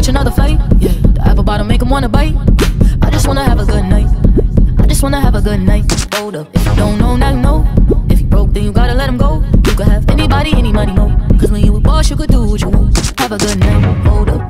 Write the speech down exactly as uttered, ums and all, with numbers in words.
catch another flight. Yeah, the apple bottom make him wanna bite. I just wanna have a good night. I just wanna have a good night. Hold up, if you don't know, now you know. If you broke, then you gotta let him go. You could have anybody, any money, no. Cause when you a boss, you could do what you want. Have a good night. Hold up.